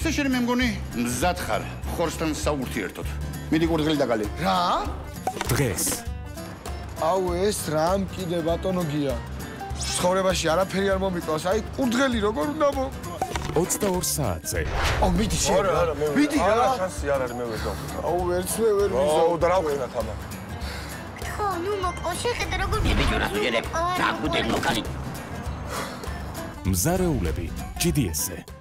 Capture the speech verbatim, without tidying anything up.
შეშენი მე მგონი მზად ხარ ხორცთან საურთიერთოდ. მიდი კურდღელი დაგალე. რა? დღეს. აუ ეს რამ კიდე ბატონო გია. ცხოვრებაში არაფერი არ მომიყვანს, აი კურდღელი როგორ უნდა მოკვდა. ოცდაორ საათზე. აუ მიდი შენ. მიდი რა. არა შანსი არ არის მე ვერ დავხდა. აუ ვერცმე ვერ მიზა. აუ დარავხნა თამა. ხო, ნუ მოკლო, შეხედე როგორ ბიჭურა სუჯერებ. დაგუდე ლოკალი. მზარეულები ჯი დი ეს-ზე.